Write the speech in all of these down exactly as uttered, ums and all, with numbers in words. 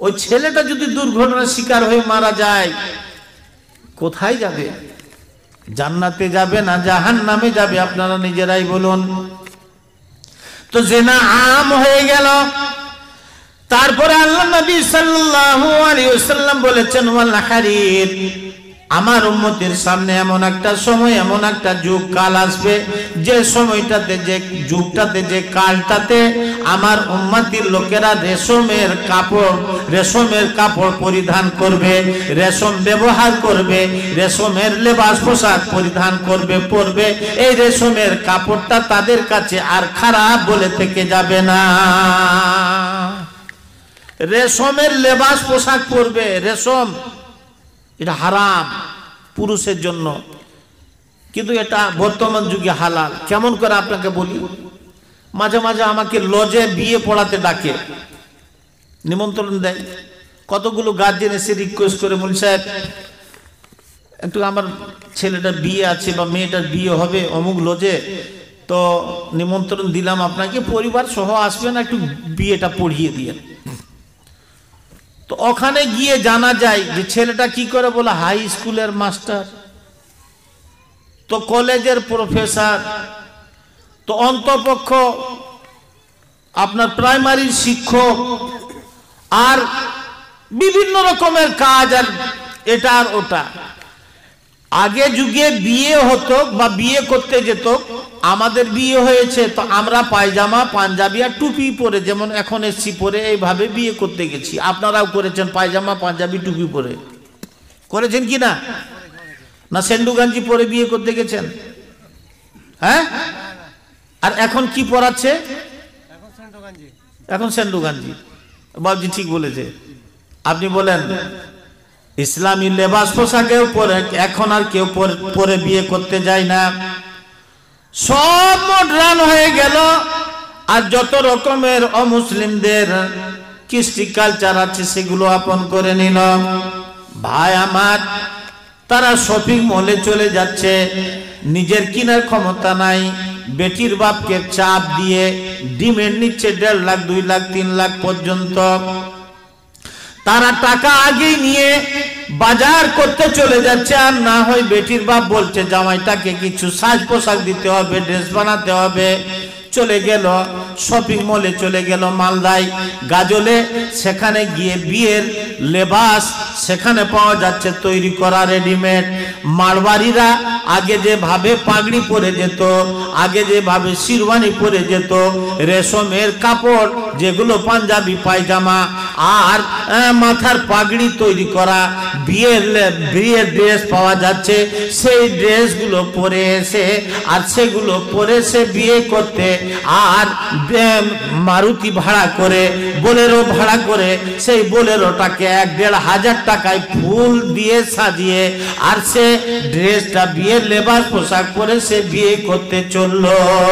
ওই ছেলেটা যদি দুর্ঘটনার শিকার হয়ে মারা যায় কোথায় যাবে? জান্নাতে যাবে না জাহান্নামে যাবে? আপনারা নিজেরাই বলুন। তো জিনা আম হয়ে গেল। তারপরে আল্লাহ নবী সাল্লাল্লাহু আলাইহি ওয়াসাল্লাম বলেছেন ওয়াল হারির, আমার উম্মতের সামনে এমন একটা সময়, এমন একটা যুগ কাল আসবে, যে সময়টাতে, যে যুগটাতে, যে কালটাতে আমার উম্মতির লোকেরা রেশমের কাপড়, রেশমের কাপড় পরিধান করবে, রেশম ব্যবহার করবে, রেশমের লেবাস পোশাক পরিধান করবে, পরবে। এই রেশমের কাপড়টা তাদের কাছে আর খারাপ বলে থেকে যাবে না। রেশমের লেবাস পোশাক পরবে, রেশম এটা হারাম পুরুষের জন্য, কিন্তু এটা বর্তমান যুগে হালাল। কেমন করে আপনাকে বলি, মাঝে মাঝে আমাকে লজে বিয়ে পড়াতে ডাকে, নিমন্ত্রণ দেয়। কতগুলো গার্জেন এসে রিকোয়েস্ট করে, মুল সাহেব একটু আমার ছেলেটার বিয়ে আছে বা মেয়েটার বিয়ে হবে অমুক লজে, তো নিমন্ত্রণ দিলাম আপনাকে, পরিবার সহ আসবেন, একটু বিয়েটা পড়িয়ে দিয়ে। তো ওখানে গিয়ে জানা যায় যে ছেলেটা কি করে, বলে হাই স্কুলের মাস্টার, তো কলেজের প্রফেসর, তো অন্তপক্ষ আপনার প্রাইমারির শিক্ষক, আর বিভিন্ন রকমের কাজ, আর এটা আর ওটা। আগে যুগে বিয়ে হতো বা বিয়ে করতে যেত, আমাদের বিয়ে হয়েছে তো আমরা পায়জামা পাঞ্জাবি আর টুপি পরে, যেমন এখন এসছি পরে, এইভাবে বিয়ে করতে গেছি। আপনারাও করেছেন পায়জামা পাঞ্জাবি টুপি পরে, করেছেন কি না? না সেন্ডু গাঞ্জি পরে বিয়ে করতে গেছেন? হ্যাঁ। আর এখন কি পরাচ্ছে? এখন সেন্ডু গাঞ্জি। বাবজি ঠিক বলেছে। আপনি বলেন ইসলামী লেবাস পোশাকেও পরে এখন আর কেউ পরে বিয়ে করতে যায় না, সব মডার্ন হয়ে গেল। আর যত রকমের অমুসলিমদের কৃষ্টি কালচার আছে সেগুলো আপন করে নিল। ভাই আমার, তারা শপিং মলে চলে যাচ্ছে, নিজের কেনার ক্ষমতা নাই, বেটির বাপকে চাপ দিয়ে ডিমেন্ড নিচ্ছে দেড় লাখ দুই লাখ তিন লাখ পর্যন্ত। তারা টাকা আগেই নিয়ে বাজার করতে চলে যাচ্ছে, আর না হয় বেটির বাপ বলছে জামাইটাকে কিছু সাজ পোশাক দিতে হবে, ড্রেস বানাতে হবে। চলে গেল শপিং মলে, চলে গেল মালদায় গাজলে, সেখানে গিয়ে বিয়ের লেবাস সেখানে পাওয়া যাচ্ছে তৈরি করা রেডিমেড। মারওয়ারিরা আগে যেভাবে পাগড়ি পরে যেত, আগে যেভাবে শিরওয়ানি পরে যেত, রেশমের কাপড় যেগুলো পাঞ্জাবি পায়জামা আর মাথার পাগড়ি তৈরি করা বিয়ের বিয়ের ড্রেস পাওয়া যাচ্ছে, সেই ড্রেসগুলো পরে এসে আর সেগুলো পরে সে বিয়ে করতে, আর মারুতি ভাড়া করে, বোলেরো ভাড়া করে, সেই বোলেরোটাকে এক দেড় হাজার টাকায় ফুল দিয়ে সাজিয়ে আর সে ড্রেসটা বিয়ের লেবাস পোশাক পরে সে বিয়ে করতে চললো।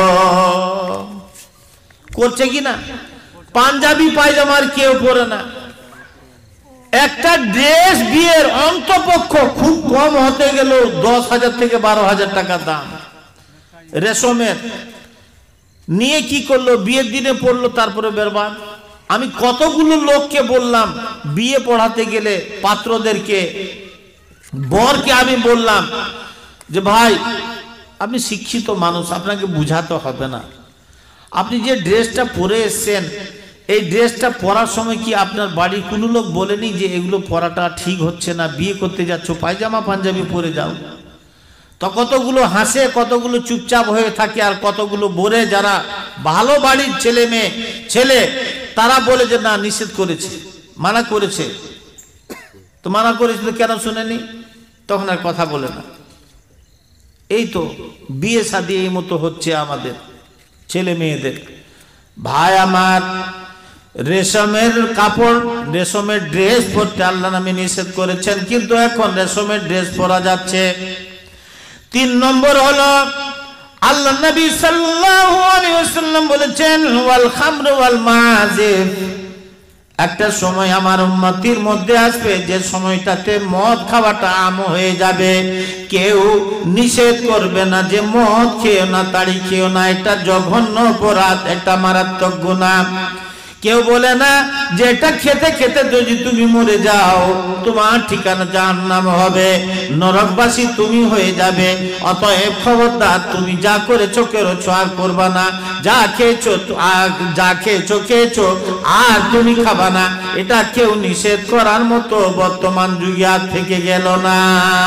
করছে কি না? পাঞ্জাবি পায়জামার কেউ পরে না। একটা ড্রেস বিয়ের অন্তপক্ষ খুব কম হতে গেল দশ হাজার থেকে বারো হাজার টাকা দাম রেশমের। নিয়ে কি করলো, বিয়ের দিনে পড়লো, তারপরে বেরবাদ। আমি কতগুলো লোককে বললাম, বিয়ে পড়াতে গেলে পাত্রদেরকে, বরকে আমি বললাম যে ভাই আপনি শিক্ষিত মানুষ, আপনাকে বুঝাতে হবে না, আপনি যে ড্রেসটা পরে এসছেন, এই ড্রেসটা পরার সময় কি আপনার বাড়ির কোনো লোক বলেনি যে এগুলো পরাটা ঠিক হচ্ছে না, বিয়ে করতে যাচ্ছ পায়জামা পাঞ্জাবি পরে যাও? তো কতগুলো হাসে, কতগুলো চুপচাপ হয়ে থাকে, আর কতগুলো বলে যারা ভালো বাড়ির ছেলে মেয়ে ছেলে তারা বলে যে না নিষেধ করেছে, মানা করেছে। তো মানা করেছে তো কেন শুনেনি? তখন আর কথা বলে না। এই তো বিয়ে শাদী এই মতো হচ্ছে আমাদের ছেলে মেয়েদের। ভাই আমার, রেশমের কাপড়, রেশমের ড্রেস পরতে আল্লাহ নামে নিষেধ করেছেন, কিন্তু এখন রেশমের ড্রেস পরা যাচ্ছে। তিন নম্বর হলো আল্লাহ নবী সাল্লাল্লাহু আলাইহি ওয়াসাল্লাম বলেছেন ওয়াল খামরু ওয়াল মাযিফ, একটা সময় আমার উম্মতির মধ্যে আসবে যে সময়টাতে মদ খাওয়াটা আম হয়ে যাবে। কেউ নিষেধ করবে না যে মদ খেও না, তাড়ি খেও না, এটা জঘন্য অপরাধ, এটা মারাত্মক গুনাহ। কেউ বলে না যে এটা খেতে খেতে যদি তুমি মরে যাও তোমার ঠিকানা জাহান্নাম হবে, নরকবাসী তুমি হয়ে যাবে। অতএব খবরদার, তুমি যা করেছো করেছো আর করবা না, যা খেয়েছো যা খেয়েছো খেয়েছো আর তুমি খাবা না। এটা কেউ নিষেধ করার মতো বর্তমান যুগে আর থেকে গেল না।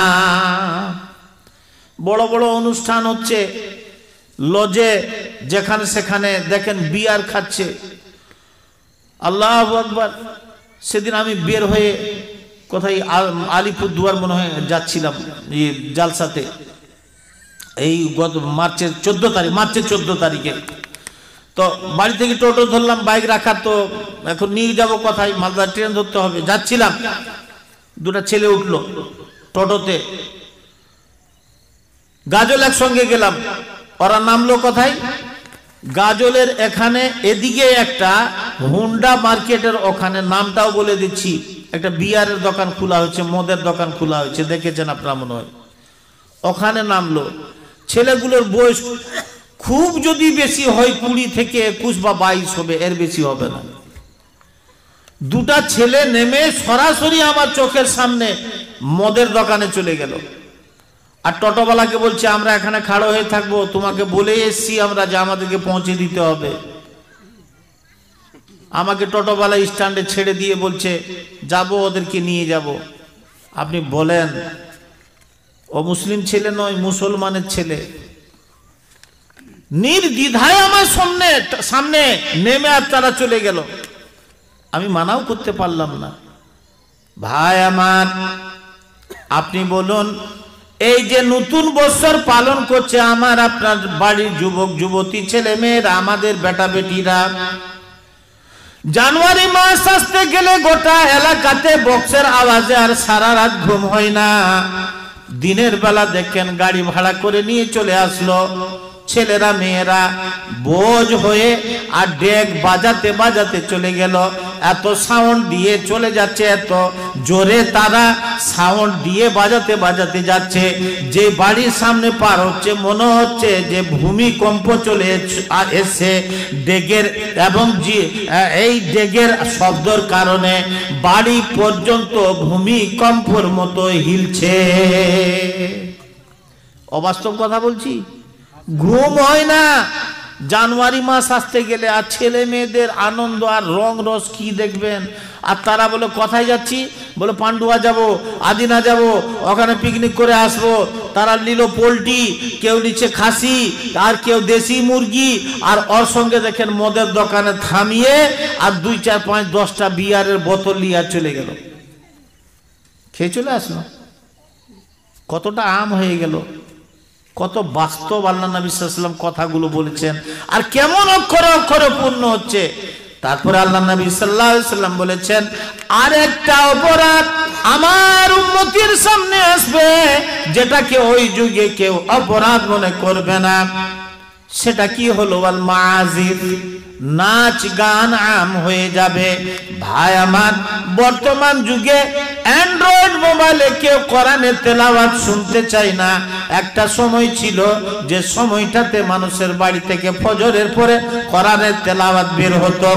বড় বড় অনুষ্ঠান হচ্ছে লজে, যেখানে সেখানে দেখেন বিয়ার খাচ্ছে। আল্লাহু আকবার। সেদিন আমি বের হয়ে কোথায় আলিপুরদুয়ার মনে হয় যাচ্ছিলাম জালসাতে, এই গত মার্চের চোদ্দ তারিখ মার্চের চোদ্দ তারিখে। তো বাড়ি থেকে টোটো ধরলাম, বাইক রাখা, তো এখন নিয়ে যাবো কোথায়, মালদা ট্রেন ধরতে হবে। যাচ্ছিলাম, দুটা ছেলে উঠলো টোটোতে, গাজল একসঙ্গে গেলাম। ওরা নামলো কোথায়, গাজলের এখানে এদিকে একটা হুন্ডা মার্কেটের ওখানে, নামটাও বলে দিচ্ছি, একটা বিয়ারের দোকান খোলা হয়েছে, মদের দোকান খোলা হয়েছে, দেখেছেন আপনারা মনে হয়। ওখানে নামলো। ছেলেগুলোর বয়স খুব যদি বেশি হয় কুড়ি থেকে একুশ বা বাইশ হবে, এর বেশি হবে না। দুটা ছেলে নেমে সরাসরি আমার চোখের সামনে মদের দোকানে চলে গেল। আর টোটোওয়ালাকে বলছে আমরা এখানে খাড়ো হয়ে থাকবো, তোমাকে বলে এসছি আমরা যে আমাদেরকে পৌঁছে দিতে হবে। আমাকে টোটোওয়ালা স্ট্যান্ডে ছেড়ে দিয়ে বলছে যাব, ওদেরকে নিয়ে যাব। আপনি বলেন, ও মুসলিম ছেলে নয়, মুসলমানের ছেলে। নির্দ্বিধায় আমার সামনে সামনে নেমে আর তারা চলে গেল। আমি মানাও করতে পারলাম না। ভাই আমার, আপনি বলুন, এই যে নতুন বছর পালন করছে আমার আপনার বাড়ির যুবক যুবতী ছেলে মেয়েরা, আমাদের বেটা বেটিরা, জানুয়ারি মাস আসতে গেলে গোটা এলাকাতে বক্সের আওয়াজে আর সারা রাত ঘুম হয় না। দিনের বেলা দেখেন গাড়ি ভাড়া করে নিয়ে চলে আসলো ছেলেরা মেয়েরা বোঝ হয়ে, আর ডেক বাজাতে বাজাতে চলে গেল। এত সাউন্ড দিয়ে চলে যাচ্ছে, এত জোরে তারা সাউন্ড দিয়ে বাজাতে বাজাতে যাচ্ছে, যে বাড়ির সামনে পার হচ্ছে মনে হচ্ছে যে ভূমিকম্প চলে এসে ডেগের, এবং এই ডেগের শব্দের কারণে বাড়ি পর্যন্ত ভূমিকম্পর মতো হিলছে। অবাস্তব কথা বলছি, ঘুম হয় না জানুয়ারি মাস আসতে গেলে। আর ছেলে মেয়েদের আনন্দ আর রং রস কি দেখবেন। আর তারা বলে কোথায় যাচ্ছি, বলে পান্ডুয়া যাব, আদিনা যাব, ওখানে পিকনিক করে আসবো। তারা নিল পোলট্রি, কেউ নিচ্ছে খাসি, আর কেউ দেশি মুরগি। আর ওর সঙ্গে দেখেন মদের দোকানে থামিয়ে আর দুই চার পাঁচ দশটা বিয়ারের বোতল নিয়ে চলে গেল, খেয়ে চলে আসলো। কতটা আম হয়ে গেল, কত বাস্তব আল্লাহ নবী সাল্লাল্লাহু আলাইহি ওয়াসাল্লাম কথাগুলো বলেছেন, আর কেমন অক্ষরে অক্ষরে পূর্ণ হচ্ছে। তারপরে আল্লাহ নবী সাল্লাল্লাহু আলাইহি ওয়াসাল্লাম বলেছেন, আর একটা অপরাধ আমার উম্মতের সামনে আসবে, যেটাকে ওই যুগে কেউ অপরাধ মনে করবে না। সেটা কি হলো, আল মাযিফ, নাচ গান আম হয়ে যাবে। ভাই আমার, বর্তমান যুগে অ্যান্ড্রয়েড মোবাইলে কেউ কোরআনের তেলাওয়াত শুনতে চায় না। একটা সময় ছিল যে সময়টাতে মানুষের বাড়ি থেকে ফজরের পরে কোরআনের তেলাওয়াত বের হতো,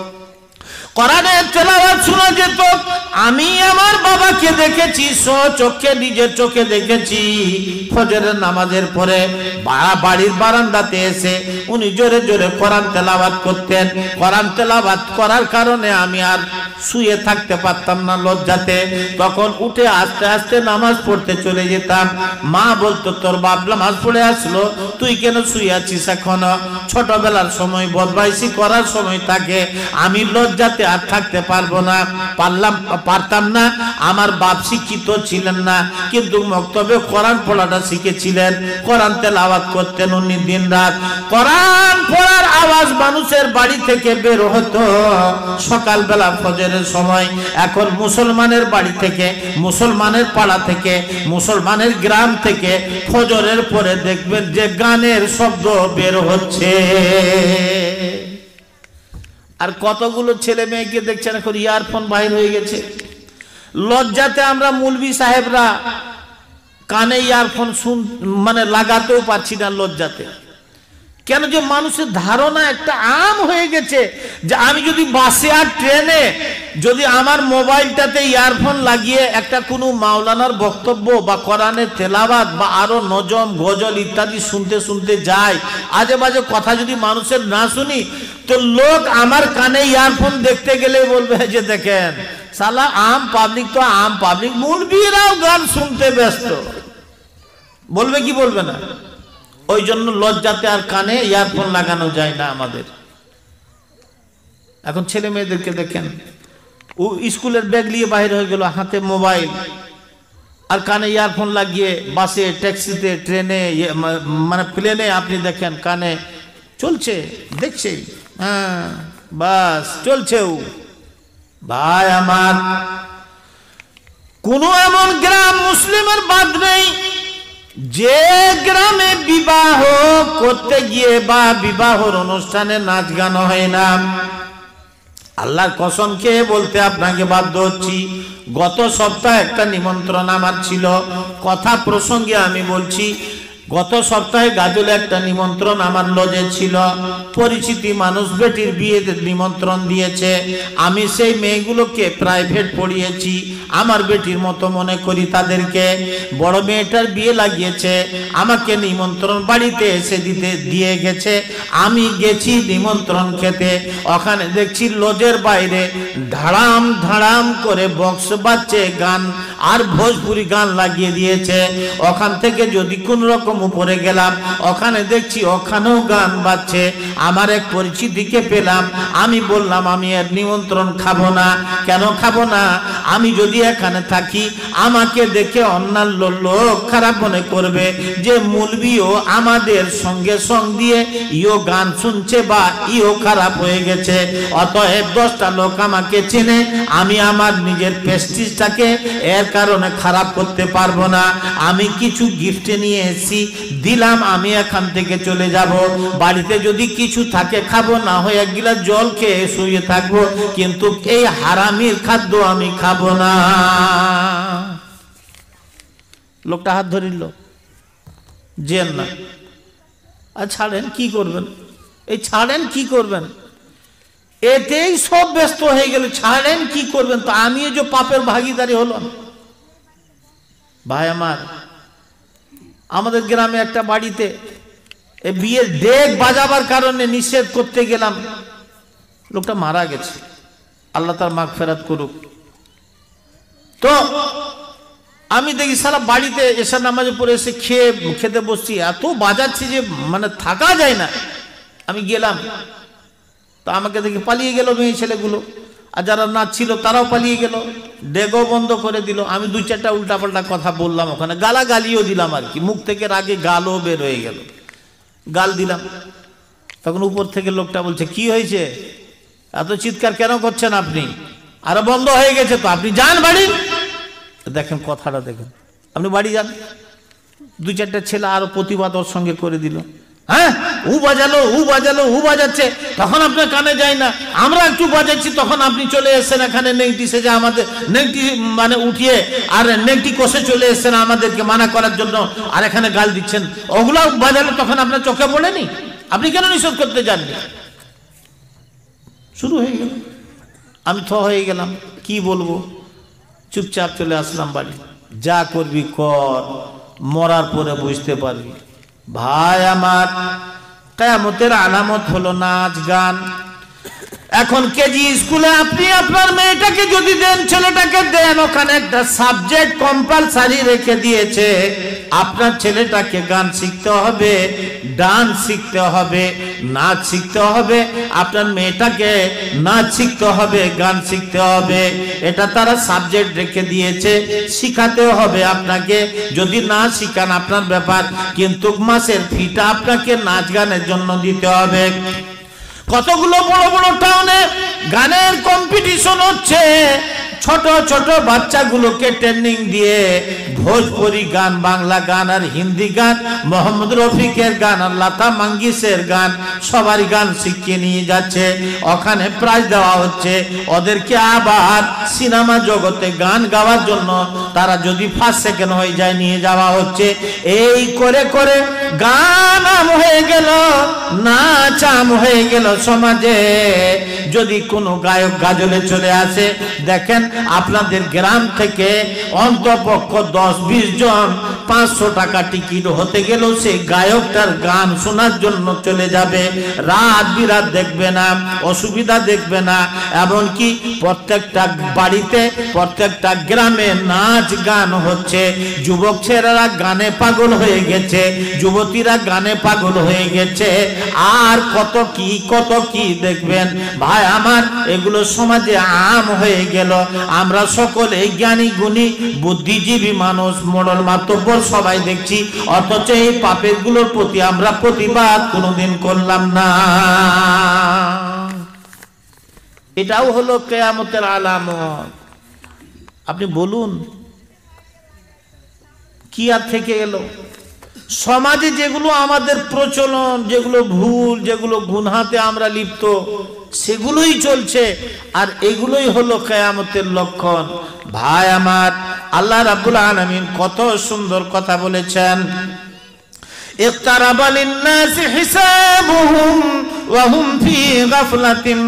কোরআনের তেলাওয়াত শোনা যেত। আমি আমার বাবাকে দেখেছি, চোখে নিজের চোখে দেখেছি, ফজরের নামাজের পরে বাড়ির বারান্দাতে এসে উনি জোরে জোরে কোরআন তেলাওয়াত করতেন। কোরআন তেলাওয়াত করার কারণে আমি আর শুয়ে থাকতে পারতাম না লজ্জাতে। তখন উঠে আস্তে আস্তে নামাজ পড়তে চলে যেতাম। মা বলতো, তোর বাপ নামাজ পড়ে আসলো, তুই কেন শুয়ে আছিস এখনো? ছোটবেলার সময় বদমাইশি করার সময় থাকে, আমি লজ্জাতে আর থাকতে পারবো না, পারলাম পারতাম না। আমার বাপ শিক্ষিত ছিলেন না, কিন্তু মক্তবে কোরআন পড়াটা শিখেছিলেন, কোরআন তেলাওয়াত করতেন উনি দিন রাত। কোরআন পড়ার আওয়াজ মানুষের বাড়ি থেকে বের হতো সকালবেলা ফজরের সময়। এখন মুসলমানের বাড়ি থেকে, মুসলমানের পাড়া থেকে, মুসলমানের গ্রাম থেকে ফজরের পরে দেখবেন যে গানের শব্দ বের হচ্ছে। আর কতগুলো ছেলে মেয়েকে দেখছেন এখন ইয়ারফোন বাহির হয়ে গেছে। লজ্জাতে আমরা মুলবি সাহেবরা কানে ইয়ারফোন শুন মানে লাগাতেও পারছি না লজ্জাতে। কেন যে মানুষের ধারণা একটা আম হয়ে গেছে যে আমি যদি বাসে আর ট্রেনে যদি আমার মোবাইলটাতে ইয়ারফোন লাগিয়ে একটা কোনো মাওলানার বক্তব্য বা কোরআনের তেলাওয়াত বা আরো নজম গজল ইত্যাদি শুনতে শুনতে যাই, আজে বাজে কথা যদি মানুষের না শুনি, তো লোক আমার কানে ইয়ারফোন দেখতে গেলে বলবে যে দেখেন সালা আম পাবলিক তো আম পাবলিক, মুলবিরাও গান শুনতে ব্যস্ত, বলবে কি বলবে না? ওই জন্য লজ্জাতে আর কানে ইয়ারফোন লাগানো যায় না আমাদের। এখন ছেলে মেয়েদেরকে দেখেন, ও স্কুলের ব্যাগ নিয়ে বাইরে হয়ে গেল, হাতে মোবাইল আর কানে ইয়ারফোন লাগিয়ে বাসে ট্যাক্সিতে ট্রেনে মানে প্লেনে আপনি দেখেন কানে চলছে, দেখছে, হ্যাঁ বাস চলছেও। ভাই আমার, কোন এমন গ্রাম মুসলিমের বাদ নেই যে গ্রামে বিবাহ করতে গিয়ে বা বিবাহর অনুষ্ঠানে নাচ গান হয় না। আল্লাহর কসম খেয়ে বলতে আপনাকে বাধ্য হচ্ছি, গত সপ্তাহে একটা নিমন্ত্রণ আমার ছিল, কথা প্রসঙ্গে আমি বলছি। গত সপ্তাহে গাজলে একটা নিমন্ত্রণ আমার লজে ছিল, পরিচিতি মানুষ বেটির বিয়েতে নিমন্ত্রণ দিয়েছে। আমি সেই মেয়েগুলোকে প্রাইভেট পড়িয়েছি, আমার বেটির মতো মনে করি তাদেরকে। বড় মেয়েটার বিয়ে লাগিয়েছে, আমাকে নিমন্ত্রণ বাড়িতে এসে দিতে দিয়ে গেছে। আমি গেছি নিমন্ত্রণ খেতে, ওখানে দেখছি লজের বাইরে ধাড়াম ধাড়াম করে বক্স বাজছে, গান আর ভোজপুরি গান লাগিয়ে দিয়েছে। ওখান থেকে যদি কোন রকম উপরে গেলাম, ওখানে দেখছি ওখানেও গান বাজছে। আমার এক পরিচিতিকে পেলাম, আমি বললাম আমি এর নিমন্ত্রণ খাবো না। কেন খাবো না? আমি যদি এখানে থাকি আমাকে দেখে অন্যান্য লোক খারাপ মনে করবে যে মুলবিও আমাদের সঙ্গে সঙ্গ দিয়ে ইও গান শুনছে বা ইও খারাপ হয়ে গেছে। অতএব দশটা লোক আমাকে চেনে, আমি আমার নিজের প্রেস্টিজটাকে এর কারণে খারাপ করতে পারবো না। আমি কিছু গিফট নিয়ে এসেছি, দিলাম, আমি এখান থেকে চলে যাব। বাড়িতে যদি কিছু থাকে খাবো, না হয় এক গিলাস জল খেয়ে শুয়ে থাকবো, কিন্তু এই হারামির খাদ্য আমি খাবো না। লোকটা হাত ধরিল, যেন না, আর ছাড়েন কি করবেন, এই ছাড়েন কি করবেন, এতেই সব ব্যস্ত হয়ে গেল, ছাড়েন কি করবেন। তো আমি যে পাপের ভাগিদারি হলাম। ভাই আমার, আমাদের গ্রামে একটা বাড়িতে বিয়ের ডেক বাজাবার কারণে নিষেধ করতে গেলাম, লোকটা মারা গেছে, আল্লাহ তার মাগফিরাত করুক। তো আমি দেখি সারা বাড়িতে এসা নামাজে পড়ে এসে খেয়ে খেতে বসছি, এত বাজাচ্ছি যে মানে থাকা যায় না। আমি গেলাম, তো আমাকে দেখে পালিয়ে গেল মেয়ে ছেলেগুলো, আর যারা নাচ ছিল তারাও পালিয়ে গেল, ডেগও বন্ধ করে দিল। আমি দুই চারটা উল্টাপাল্টা কথা বললাম, ওখানে গালাগালিও দিলাম আর কি, মুখ থেকে রাগে গালও বের হয়ে গেল, গাল দিলাম। তখন উপর থেকে লোকটা বলছে কি হয়েছে, এত চিৎকার কেন করছেন আপনি? আরে বন্ধ হয়ে গেছে তো, আপনি যান বাড়ি। দেখেন কথাটা দেখেন, আপনি বাড়ি যান। দুই চারটা ছেলে আরো প্রতিবাদ ওর সঙ্গে করে দিল, হ্যাঁ উ বাজালো উ বাজালো উ বাজাচ্ছে, তখন আপনার কানে যায় না, আমরা একটু বাজাচ্ছি তখন আপনি চলে এসেছেন এখানে নেংটি সেজে আমাদের নেংটি মানে উঠিয়ে আর নেংটি কষে চলে এসেছেন আমাদেরকে মানা করার জন্য, আর এখানে গাল দিচ্ছেন। ওগুলো বাজালে তখন আপনার চোখে পড়েনি? আপনি কেন নিষেধ করতে যাননি? শুরু হয়ে গেল, আমি থ হয়ে গেলাম, কি বলবো, চুপচাপ চলে আসলাম বাড়ি। যা করবি কর, মরার পরে বুঝতে পারবি। ভাই আমার, কিয়ামতের আলামত হলো নাচ গান। এখন কেজি স্কুলে আপনি আপনার মেয়েটাকে যদি দেন, ছেলেটাকে দেন, ওখানে একটা সাবজেক্ট কম্পালসারি রেখে দিয়েছে, আপনার ছেলেটাকে গান শিখতে হবে, ডান্স শিখতে হবে, নাচ শিখতে হবে, আপনার মেয়েটাকে নাচ শিখতে হবে, গান শিখতে হবে। এটা তারা সাবজেক্ট রেখে দিয়েছে, শিখাতে হবে আপনাকে। যদি না শিখান আপনার ব্যাপার, কিন্তু মাসের ফিটা আপনাকে নাচ গানের জন্য দিতে হবে। কতগুলো বড় বড় টাউনে গানের কম্পিটিশন হচ্ছে, ছোট ছোট বাচ্চাগুলোকে ট্রেনিং দিয়ে ভোজপুরি গান, বাংলা গান আর হিন্দি গান, মোহাম্মদ রফিকের গান আর লতা মঙ্গেশকরের গান, সবারই গান শিখিয়ে নিয়ে যাচ্ছে। ওখানে প্রাইজ দেওয়া হচ্ছে। ওদেরকে আবার সিনেমা জগতে গান গাওয়ার জন্য তারা যদি ফার্স্ট সেকেন্ড হয়ে যায় নিয়ে যাওয়া হচ্ছে। এই করে করে গান আম হয়ে গেল, নাচ আম হয়ে গেল সমাজে। যদি কোনো গায়ক গাজলে চলে আসে, দেখেন আপনাদের গ্রাম থেকে অন্তপক্ষ দশ বিশ জন পাঁচশো টাকা টিকিট হতে গেল সেই গায়কটার গান শোনার জন্য চলে যাবে। রাত বিরাত দেখবে না, অসুবিধা দেখবে না। এমনকি প্রত্যেকটা বাড়িতে, প্রত্যেকটা গ্রামে নাচ গান হচ্ছে। যুবক ছেলেরা গানে পাগল হয়ে গেছে, যুবতীরা গানে পাগল হয়ে গেছে। আর কত কি কত কি দেখবেন ভাই আমার, এগুলো সমাজে আম হয়ে গেল। আমরা সকলে জ্ঞানী গুণী বুদ্ধিজীবী মানুষ, মোড়ল মাতব্বর সবাই দেখছি, অথচ এই পাপের গুলোর প্রতি আমরা প্রতিবাদ কোনোদিন করলাম না। এটাও হলো কিয়ামতের আলামত। আপনি বলুন কি আর থেকে গেল? সমাজে যেগুলো আমাদের প্রচলন, যেগুলো ভুল, যেগুলো গুনহাতে আমরা লিপ্ত, সেগুলোই চলছে। আর এগুলোই হলো কিয়ামতের লক্ষণ। ভাই আমার, আল্লাহ রাব্বুল আলামিন কত সুন্দর কথা বলেছেন। ইকতারাবা লিন-নাসি হিসাবুহুম ওয়া হুম ফি গাফলাতিন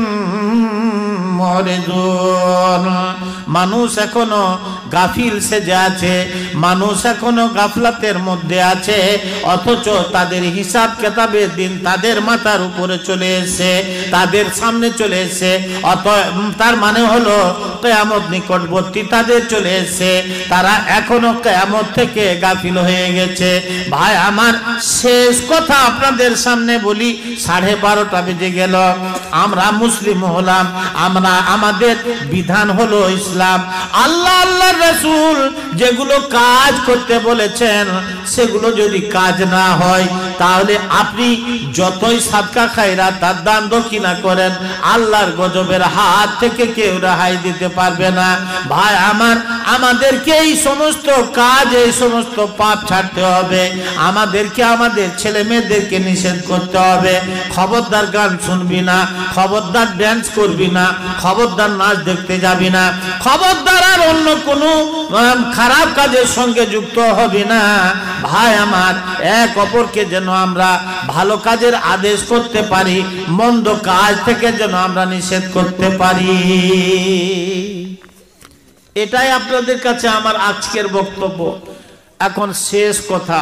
মুরিদুন। মানুষ এখনো গাফিল সেজে আছে, মানুষ এখনো গাফলাতের মধ্যে আছে, অথচ তাদের হিসাব কিতাবের দিন তাদের মাথার উপরে চলে এসে, তাদের সামনে চলে এসে। অত তার মানে হলো কিয়ামত নিকটবর্তী তাদের চলে এসে, তারা এখনো কিয়ামত থেকে গাফিল হয়ে গেছে। ভাই আমার, শেষ কথা আপনাদের সামনে বলি, সাড়ে বারোটা বেজে গেল। আমরা মুসলিম হলাম, আমরা আমাদের বিধান হলো ইসলাম। আল্লাহ আল্লাহ রাসূল যেগুলো কাজ করতে বলেছেন সেগুলো যদি কাজ না হয়, তাহলে আপনি যতই সাদকা খায়রাত তার দান দক্ষিণা করেন, আল্লাহর গজবের হাত থেকে কেউ রেহাই দিতে পারবে না। ভাই আমার, আমাদেরকে এই সমস্ত কাজ, এই সমস্ত পাপ ছাড়তে হবে। আমাদেরকে আমাদের ছেলে মেয়েদেরকে নিষেধ করতে হবে। খবরদার গান শুনবি না, খবরদার ড্যান্স করবি না, খবরদার নাচ দেখতে যাবি না, খবরদার আর অন্য কোনো খারাপ কাজের সঙ্গে যুক্ত হবি না। ভাই আমার, এক অপরকে যেন আমরা ভালো কাজের আদেশ করতে পারি, মন্দ কাজ থেকে যেন আমরা নিষেধ করতে পারি। এটাই আপনাদের কাছে আমার আজকের বক্তব্য। এখন শেষ কথা,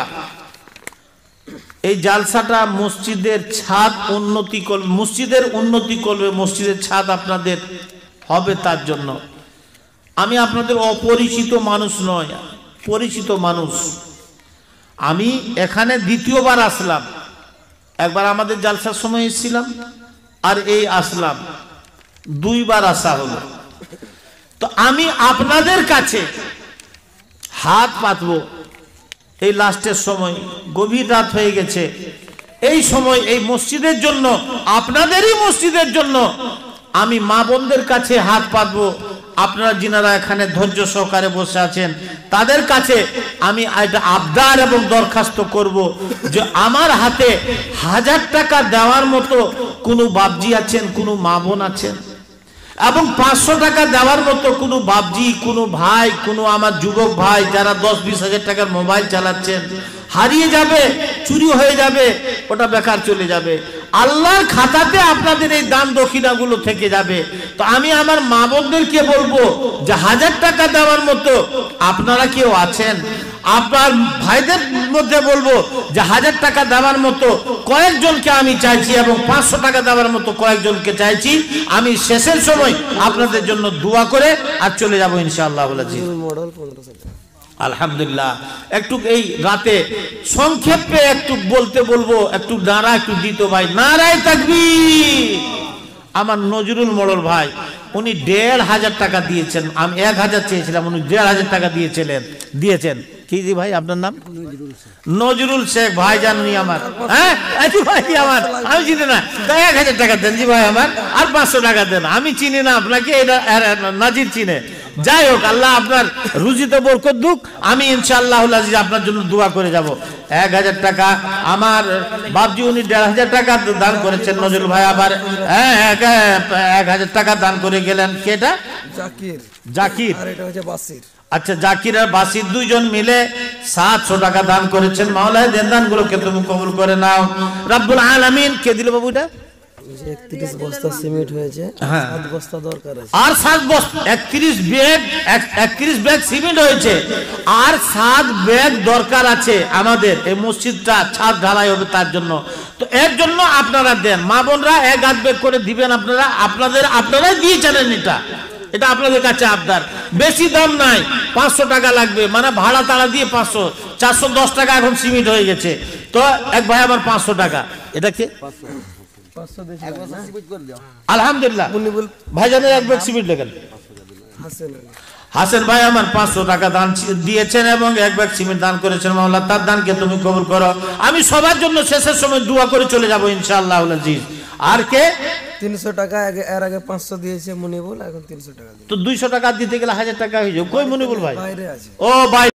এই জালসাটা মসজিদের ছাদ উন্নতি করবে, মসজিদের উন্নতি করবে, মসজিদের ছাদ আপনাদের হবে। তার জন্য আমি আপনাদের অপরিচিত মানুষ নয়, পরিচিত মানুষ। আমি এখানে দ্বিতীয়বার আসলাম। একবার আমাদের জালসার সময় এসেছিলাম, আর এই আসলাম, দুইবার আসা হলো। তো আমি আপনাদের কাছে হাত পাতবো। এই লাস্টের সময়, গভীর রাত হয়ে গেছে, এই সময় এই মসজিদের জন্য, আপনাদেরই মসজিদের জন্য আমি মা বোনদের কাছে হাত পাতবো। আপনারা যিনারা এখানে ধৈর্য সহকারে বসে আছেন, তাদের কাছে আমি একটা আবদার এবং দরখাস্ত করব যে আমার হাতে হাজার টাকা দেওয়ার মতো কোনো বাপজি আছেন, কোনো মা বোন আছেন, এবং পাঁচশো টাকা দেওয়ার মতো কোনো বাপজি, কোনো ভাই, কোনো আমার যুবক ভাই যারা দশ বিশ হাজার টাকার মোবাইল চালাচ্ছেন, হারিয়ে যাবে, চুরি হয়ে যাবে, ওটা বেকার চলে যাবে, আল্লাহর খাতাতে আপনাদের এই দান দক্ষিণাগুলো থেকে যাবে। তো আমি আমার মা বোনদেরকে বলবো যে হাজার টাকা দেওয়ার মতো আপনারা কেউ আছেন? আপনার ভাইদের মধ্যে বলবো যে হাজার টাকা দেওয়ার মতো কয়েকজনকে আমি চাইছি, এবং পাঁচশো টাকা দেওয়ার মতো কয়েকজনকে চাইছি। আমি শেষের সময় আপনাদের জন্য দোয়া করে আর চলে যাবো ইনশাআল্লাহ। আলহামদুলিল্লাহ। একটু এই রাতে সংক্ষেপে একটু বলতে বলবো, একটু নারা একটু দিত ভাই, নারায়ে তাকবীর। আমার নজরুল মোড়ল ভাই, উনি দেড় হাজার টাকা দিয়েছেন। আমি এক হাজার চেয়েছিলাম, উনি দেড় হাজার টাকা দিয়েছিলেন, দিয়েছেন। কি জি ভাই আপনার নাম? নজরুল শেখ ভাই, জানি আমার, হ্যাঁ ভাই আমার, আমি চিনি না, তাই এক হাজার টাকা দেন জি ভাই আমার, আর পাঁচশো টাকা দেন। আমি চিনি না আপনাকে, এটা নাজির চিনে। যাই হোক, আল্লাহ আপনার রুজিতে বরকত দুক। আমি ইনশাআল্লাহ আজিজ আপনার জন্য দোয়া করে যাব। এক হাজার টাকা আমার বাপজি, উনি দেড় হাজার টাকা দান করেছেন। নজরুল ভাই আবার হ্যাঁ এক হাজার টাকা দান করে গেলেন। কেটা? জাকির। জাকির আর এটা হচ্ছে বাসির। আচ্ছা, জাকির আর বাসির দুইজন মিলে সাতশো টাকা দান করেছেন। মাওলা দেন দানগুলোকে তুমি কবুল করে নাও রাব্বুল আলামিন। কে দিল বাবু এটা? একত্রিশ বস্তা সিমেন্ট হয়েছে, সাত বস্তা দরকার আছে। আর সাত বস্তা একত্রিশ ব্যাগ একত্রিশ ব্যাগ সিমেন্ট হয়েছে, আর সাত ব্যাগ দরকার আছে আমাদের। এই মসজিদটা ছাদ ঢালাই হবে তার জন্য। তো এর জন্য আপনারা দেন, মা বোনরা এক আধ ব্যাগ করে দিবেন। আপনারা আপনাদের আপনারাই দিয়ে জানেন, এটা এটা আপনাদের কাছে আবদার। বেশি দাম নাই, পাঁচশো টাকা লাগবে, মানে ভাড়া তাড়া দিয়ে পাঁচশো, চারশো দশ টাকা এখন সিমেন্ট হয়ে গেছে। তো এক ভাই আবার পাঁচশো টাকা। এটা কি? আলহামদুলিল্লাহ ভাইজানের এক ব্যাগ সিমেন্ট লেগেন। হাসেন ভাই আমার পাঁচশো টাকা দান দিয়েছেন এবং এক ব্যাগ সিমেন্ট দান করেছেন। মাওলা তার দানকে তুমি কবুল করো। আমি সবার জন্য শেষের সময় দোয়া করে চলে যাবো ইনশাআল্লাহ আজিজ। আর কে? তিনশো টাকা আগে, এর আগে পাঁচশো দিয়েছে মনিবুল, এখন তিনশো টাকা। তো দুইশো টাকা দিতে গেলে হাজার টাকা হয়ে যাবে। কই মনিবুল ভাই? বাইরে আছে। ও ভাই